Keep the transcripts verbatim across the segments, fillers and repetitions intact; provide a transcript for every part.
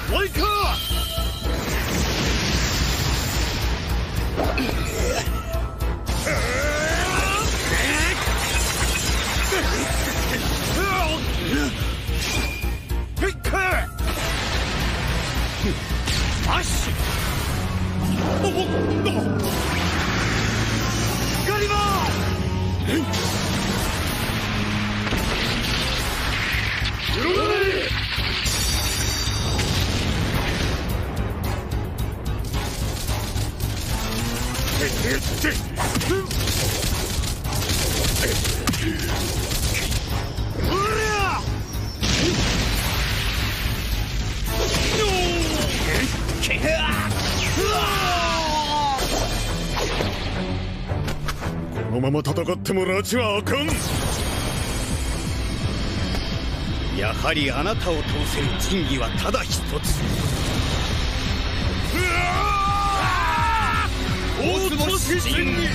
おいかアッシュおおガリバーこのまま戦っても拉致はあかん。 やはりあなたを通せる仁義はただ一つ。大坪神に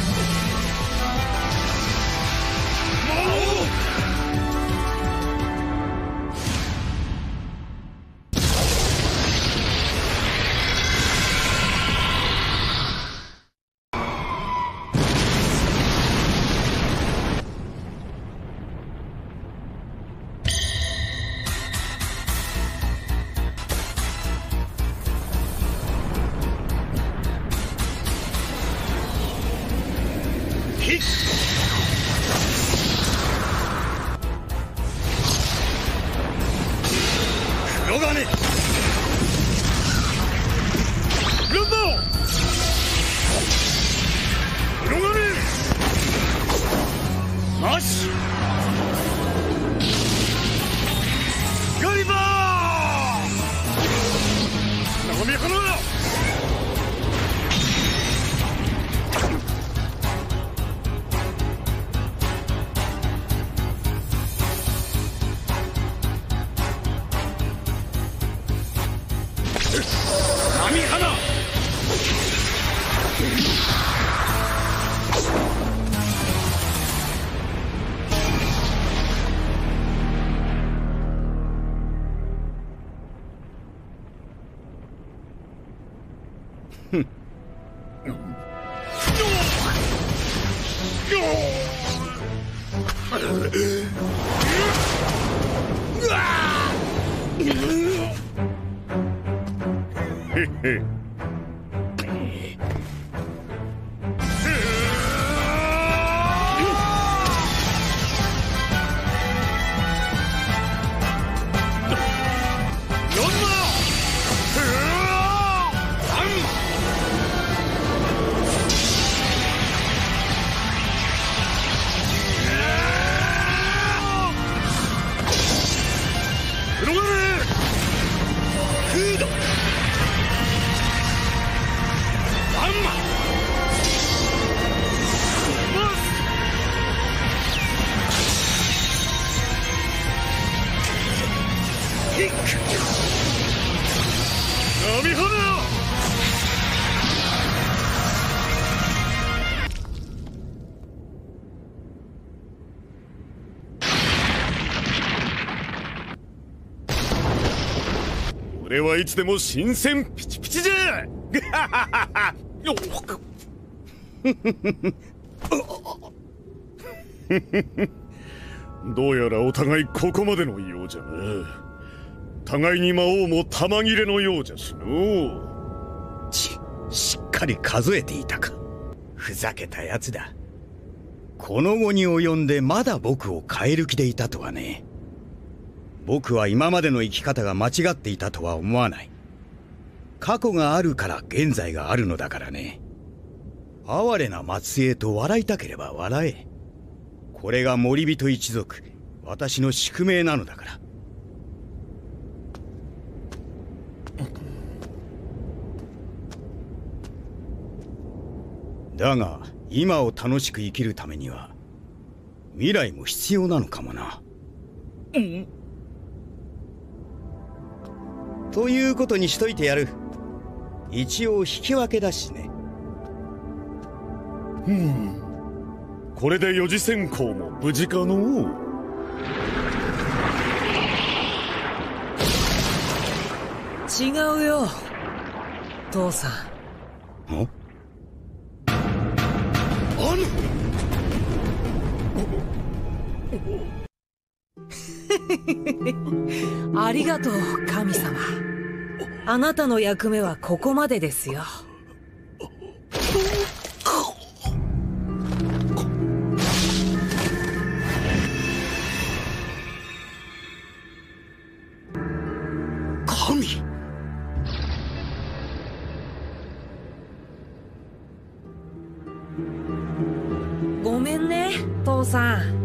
俺はいつでも新鮮ピチピチじゃどうやらお互いここまでのようじゃな。互いに魔王も玉切れのようじゃしの。 ち、しっかり数えていたか。ふざけたやつだ。この後に及んでまだ僕を変える気でいたとはね。僕は今までの生き方が間違っていたとは思わない。過去があるから現在があるのだからね。哀れな末裔と笑いたければ笑え。これが森人一族、私の宿命なのだから。だが今を楽しく生きるためには未来も必要なのかもな。うん。ということにしといてやる。一応引き分けだしね。 うん。これで四次選考も無事かのう。 違うよ父さん。 ん？あのありがとう神様。あなたの役目はここまでですよ。 神？ ごめんね父さん。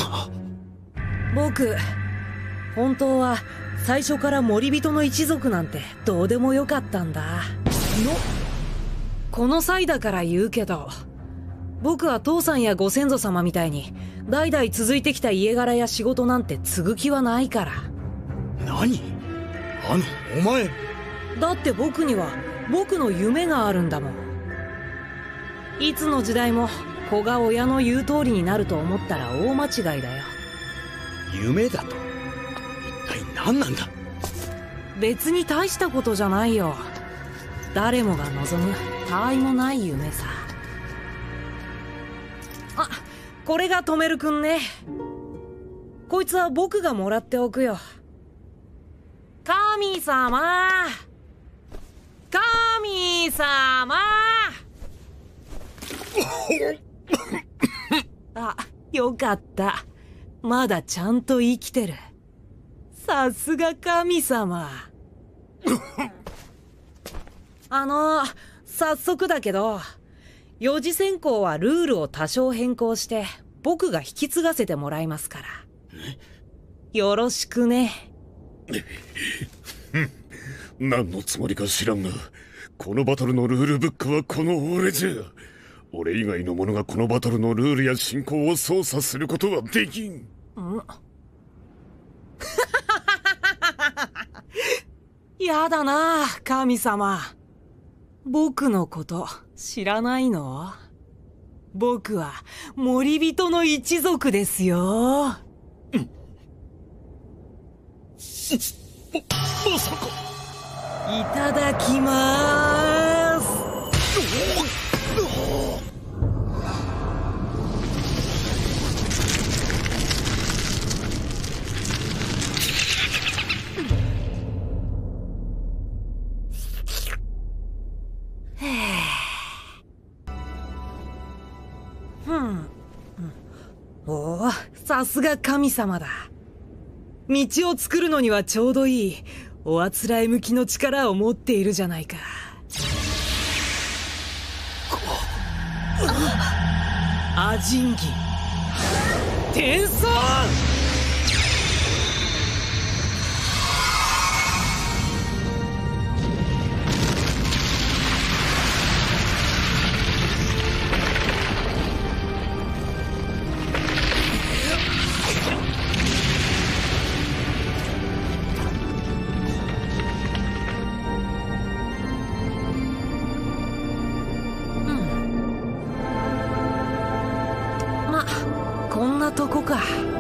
僕本当は最初から森人の一族なんてどうでもよかったんだ。のこの際だから言うけど、僕は父さんやご先祖様みたいに代々続いてきた家柄や仕事なんて継ぐ気はないから。 何？あのお前。 だって僕には僕の夢があるんだもん。いつの時代も子が親の言う通りになると思ったら大間違いだよ。 夢だと？一体何なんだ？ 別に大したことじゃないよ。誰もが望む他愛もない夢さ。あ、これがトメルくんね。こいつは僕がもらっておくよ。神様、神様あ、よかった。まだちゃんと生きてる。さすが神様。あの早速だけど、四次選考はルールを多少変更して僕が引き継がせてもらいますから。よろしくね。 何のつもりか知らんが、このバトルのルールブックはこの俺じゃ。俺以外の者がこのバトルのルールや進行を操作することはできん。んやだな神様。僕のこと知らないの？僕は森人の一族ですよ。うん、 まさか。 いただきまーす。おお、さすが神様だ。道を作るのにはちょうどいいおあつらえ向きの力を持っているじゃないか。アジンギ転送。こんなとこか。